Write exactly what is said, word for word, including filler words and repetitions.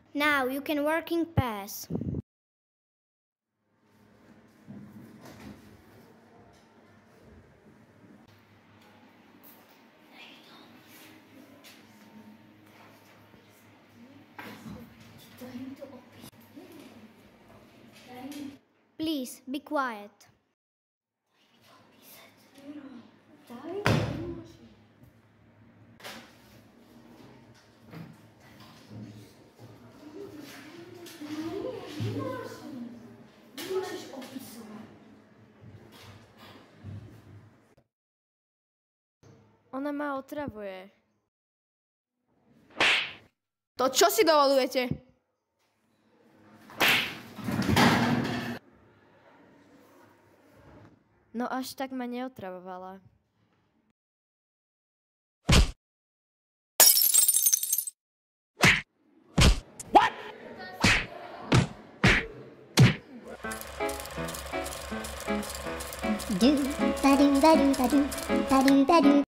Now you can work in pairs. Please, be quiet. Ona ma otravuje. To čo si dovolujete? No až tak ma neotravovala. What? Do ba do ba do ba do ba do ba do.